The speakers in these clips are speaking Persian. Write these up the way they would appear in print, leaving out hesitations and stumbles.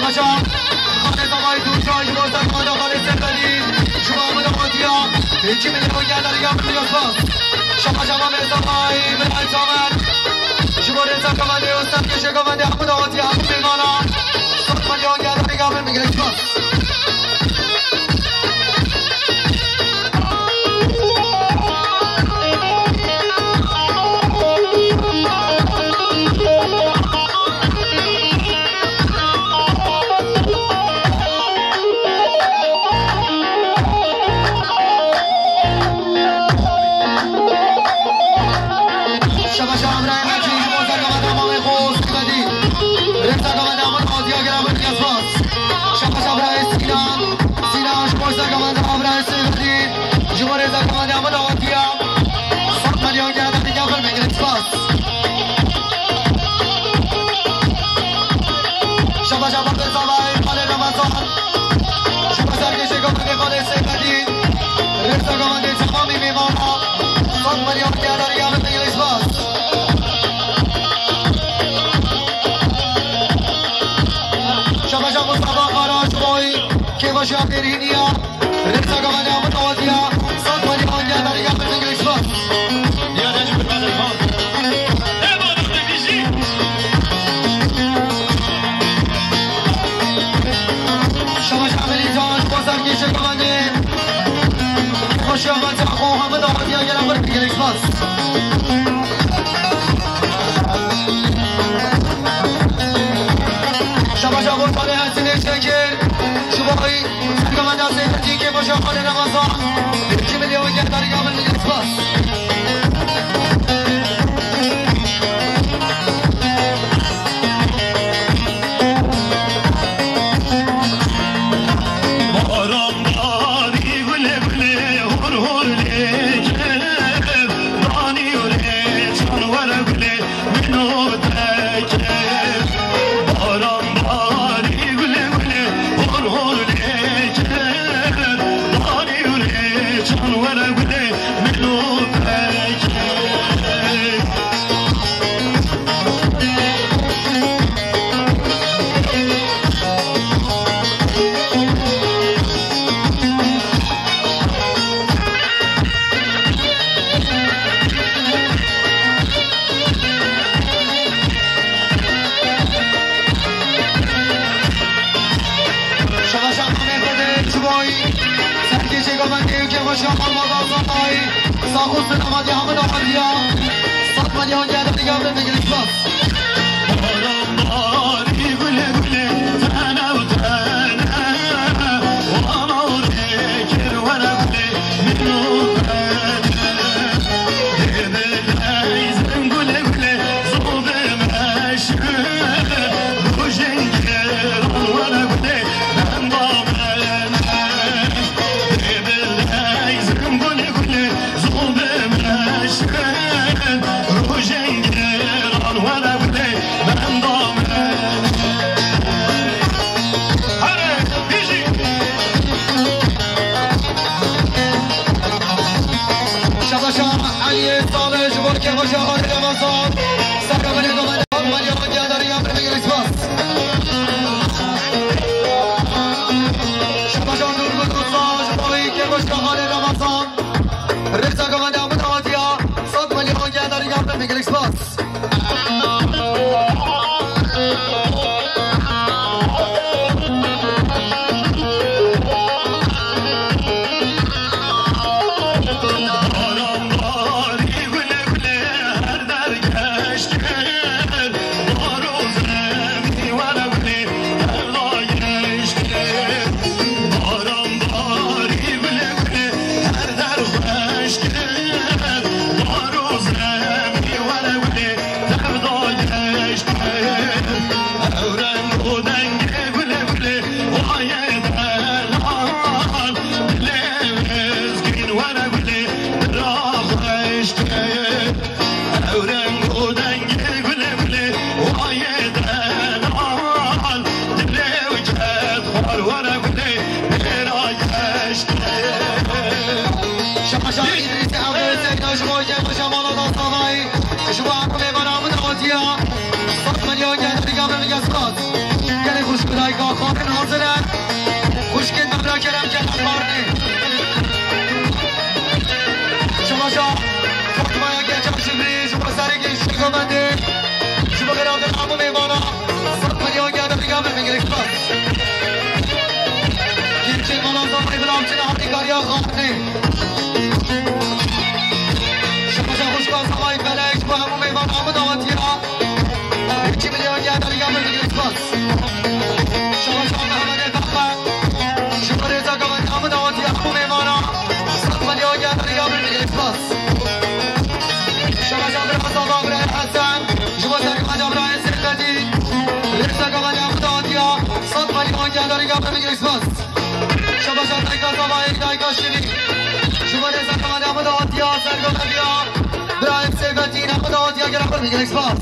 شباشم خانه دامای دور شایی بازد مادا خانه سفرین شما بودا مادیا یکی میلیون گرداری هم میلیون باز شباشم هم ازدامایی برای تامن شما رزا کمانده استاد کشه کمانده همون دامادیا همون میمانا صد میلیون گرداری هم میلیون باز Başa veriniya, reza kavada mutawadiya, saat wali hanja dari kami English bas. Ya Recep Kadir Khan. Eyvallah bizi. Şabaş ameli can, bazar geçe kavade. Başa vata kho mutawadiya ya kami English bas. Şabaş abur tane hasine çeker. شبایی سرگمند از زیدتی که باشه خال رمضان 2 میلیون گرداری عمل میلیون باز ساخوز نمادی همه نمادیا سات میلیون گرداری هم میلیون باز باران باری گله گله تنه و تنه و آناره کروانه گله میلیون تنه دیزم گله گله زوبه مشکه روشن کروانه گله من دامنه دیزم گله گله که باشه حال رمضان سرگمانی دومن ولی آن گرداری هم برمی گریز باز شباشان نور بود دوستان شبایی که باشه حال رمضان رزا گمانده همون آدیا 100 میلیون گرداری هم برمی گریز باز شما همه برامون آزیا 100 میلیون گرداری هم میگه اسقاط یعنی خوش دایگا خانن حاضرن خوشگل مبرا کرم که نمارنه شما شا فاطمه یا گرچم شبری شما سرگی شکا منده شما براد نامو میمانا صد ملیون گرده بگم بگیرک بس گرچه مالا زمانی بلام چنه حتی کاریا خانه شما شا خوشگاه سمایی فلک با همو میمان همو داواتی ها 1 میلیون گرده بگم بگیرک بس شما شا محمد بخمه شما رضا گوان همو داواتی همو میمانا 100 میلیون گرده بگم بگیرک بس شما شا برای صدا برای حسن شما سرگمه جا برای سرکتی رضا گوان همو داواتی ها 100 میلیون گرده بگم بگیرک بس شما شا دایگا زمایی دایگا شیری شما رضا گوان همو داواتی ها سرگمه بیا برای سرکتی همو داواتی ها گرم بگیرک بس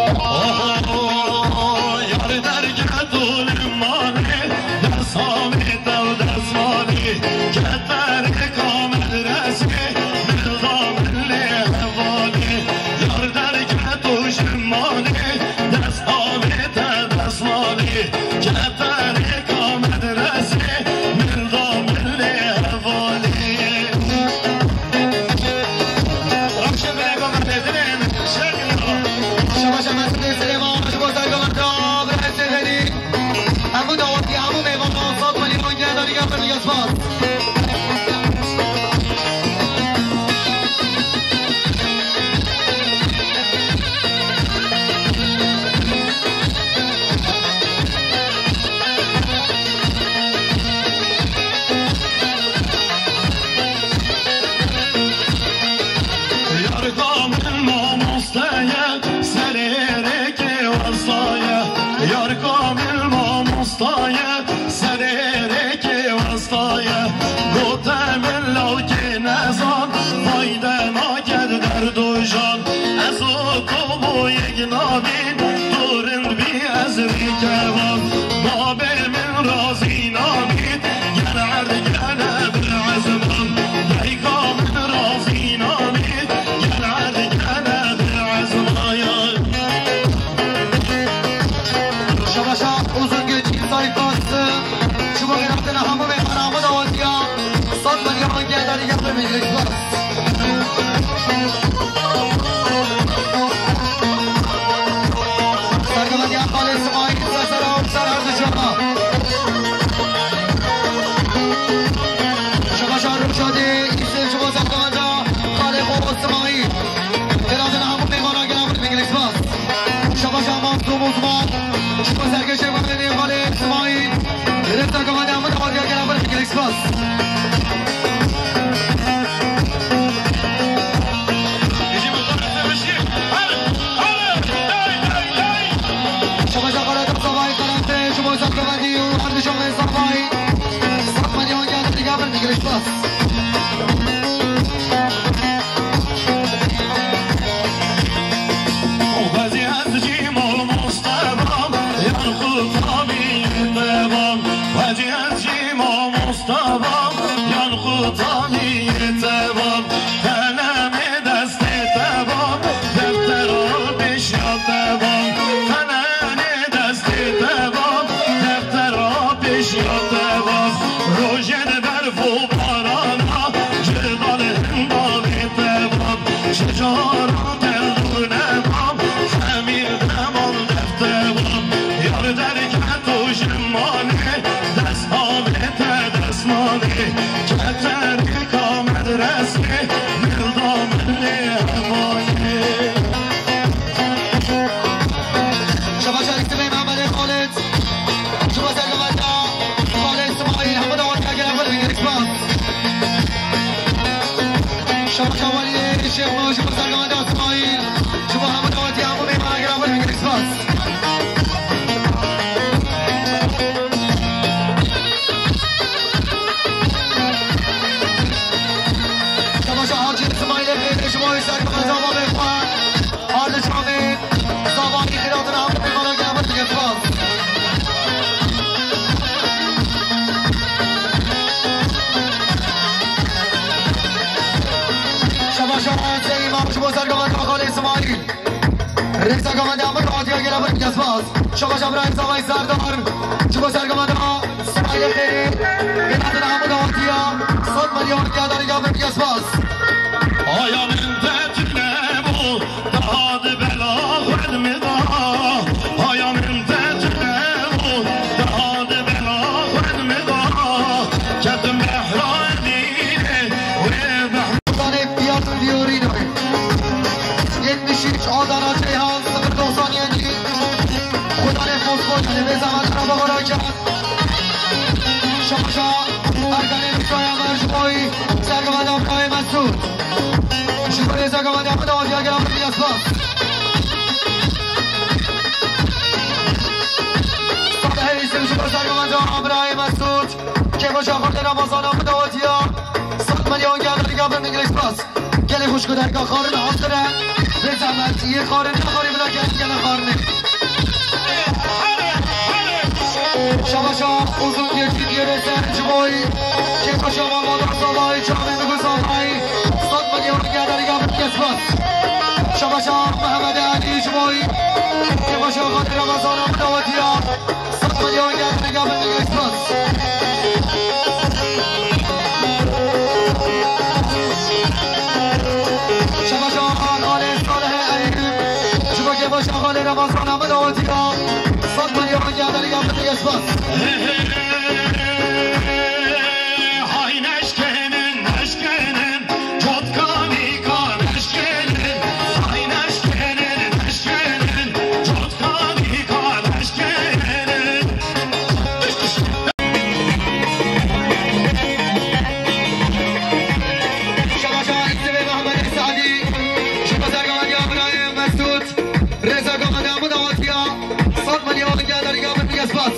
یار درگه دول مانه دستامی دو دستمانی که در کامل رسمه مردام لیوانی یار درگه دوش مانه دستامی دو دستمانی که در کامل رسمه مردام لیوانی رمشه بگم بدرم شما شما سلیمان شما سرگمه جا برای سرکتی همو داواتی همو میوان 100 میلیون گرده بگم بگیرک بس یار کامل ناموستایه سره که وستایه یار کامل ناموستایه سره که وستایه گوتم لو که نزان فایده ناکد در دو جان از او تو و یک نابین دورند بی از ریکوان باب من رازی نامید گر عرد گره بر عزمان دای کامل رازی نامید گر عرد گره بر عزمان شما شا uzun چیزای کاسته شما گرفتن همو میخوان همو داواتی ها 100 میلیون گرده بگم بگیرک بس سرگمه یا خال اسماعیل سر آب سر عرض شما شما شا رو شده ایسل شما سرگمه جا خال خوب اسماعیل گرفتن همو میخوان گرم بگیرک بس شما شا مانسوم عثمان شما سرگشه بکنید خال اسماعیل رفتا گمانه همو داواتی ها گرم بگیرک بس شما شا قرار صفایی کرنده شما حساب گماندی و هر شما صفایی 100 میلیون گرده دیگه بگیرک بس وزی از جیمال مستبام یار خطابی تبام وزی از جیمال مستبام یار خطابی تبام قلم دست تبام دفتر آبش یا تبام قلم دست تبام دفتر آبش یا تبام روژن برف و بارانا جبال هنگامی تبام شجارات الدونم خمیر دمان دفترم یار درکت و شمانه دست آمت دستمانه کتر کامد رسمه مردام لیوانه شما شریک به محمد خالد شما سرگمه جا خال اسماعیل همو داواتی ها گرم بگیرک بس شما شوالی شیخ ما شما سرگمه جا اسماعیل شما همو داواتی همو میمان گرم بگیرک بس شما شا حاجی اسماعیل خیلی شما سرگمه جا ما بخواه حال شما زبانی خیراتون همو میمان گرم بگیرک بس شما شما سه امام شما سرگمه جا خال اسماعیل رئیس آقامده همه راضی ها گره باید باز شما جمع رئیس آقای سردار شما سرگامده ها سمایه خیلی به ندن همه راضی ها 100 میلیون گرداری ها به باز آیا من تتنه بود داد بلا خود میدا آیا من تتنه بود داد بلا خود میدا کتم بحران دیده و محمودان فیات دیوری دوی 76 آدانا جیهان 091 خدا نفوز باشده به زمان را بغرای کرد شما ارگانه میتوی امر شمایی سرگامده آمکای مسئول شکر سرگامده آمده آزی اگر آمده بیاس باز ساده هیسیم شکر سرگامده آمرای مسئول که باشه آخورده رمازان آمده آزی ها 100 میلیون گرداری گابر نگلیس باز گلی خوش کدرگاه خارن حاضره به زحمت یه خارن نخوری بلا گلی خارنه شما uzun geçit yöneten Cumhur'u Keko şama madam sabahı Çağrı mıgı sabahı 100 milyon gerdari gabet kesmez Şama Mehmet Ali Cumhur'u Keko şama Kadir Ramazan Ahmet Avatiya 100 milyon gerdari gabet kesmez Şama Ali Salih Ali Cumhur Keko şama Kadir Ramazan Ahmet Avatiya 100 milyon gerdari gabet kesmez Hay neşkenin neşkenin Çotkani kan neşkenin Hay neşkenin neşkenin Çotkani kan neşkenin Şamaşa İsmi Mehmet Sadi Şuma Sergamadi Abdurrahim Mesut Reza Gamadi Ahmet Avatiya 100 milyon gerdari gabet kesmez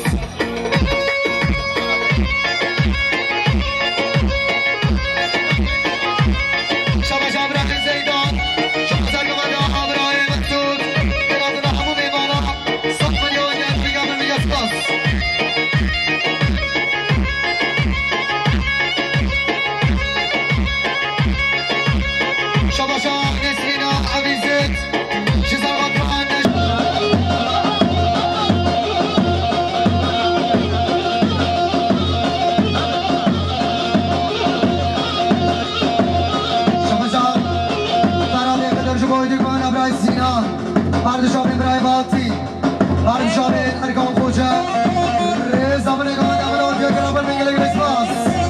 Pardişah İbrahim Ati, Pardişah Erkan Koca, Reza Bınegan Amel Atiya Karabar Mengele Gresmas.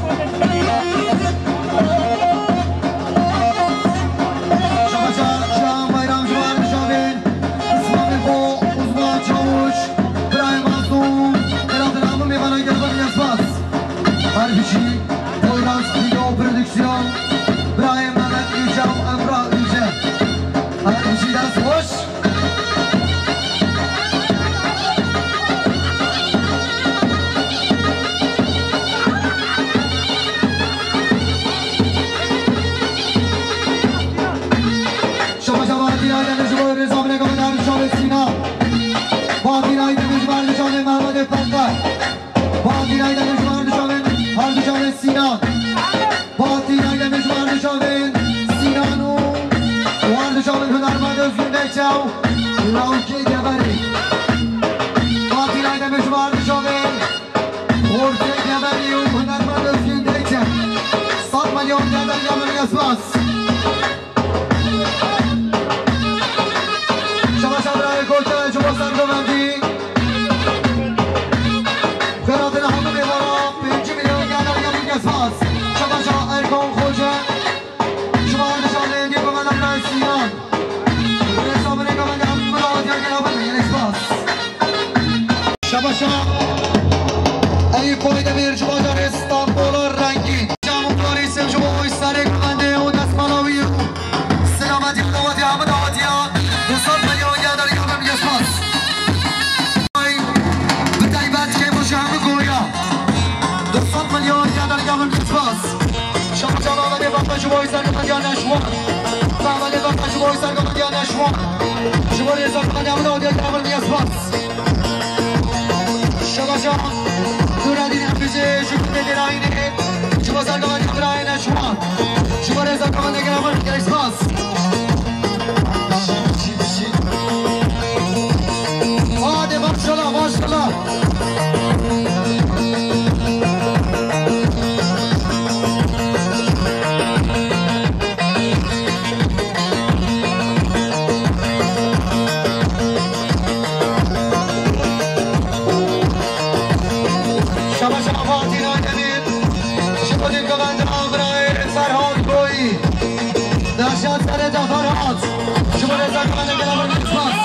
Şam Bayram Pardişah İsmail Bo, Uzman Çavuş, İbrahim Asum, Elatın Amel Mevana Karabar Gresmas. Harbici, Poyraz Video Prodüksiyon, İbrahim Mehmet Yücel, Emrah Yücel. Harbici ders hoş. ای پایده بیر جوادان استانبول رنگی جمعواری سم جمعوی سر کنده و دست ملاوی سلامتی خداواتی احمد آواتیا 200 میلیون گرداری گرم میگسماس به تایبت که باشه همه گویا 200 میلیون گرداری گرم میگسماس شما جمعوری وقت جمعوی سر کنده نشوان جمعوری وقت جمعوی سر کنده نشوان جمعوری سر کنده احمد آواتیا گرم میگسماس شما دوردین امروزه شکل دراینه شما سرگاهی براینه شما رزا کمان نگرامر کریسماس آتین آیدمین شکلیم که بنده آمرای فرهاد گویی درشت سر جفرات شما رزا که بنده گلابر نکسپاس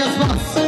اسپاس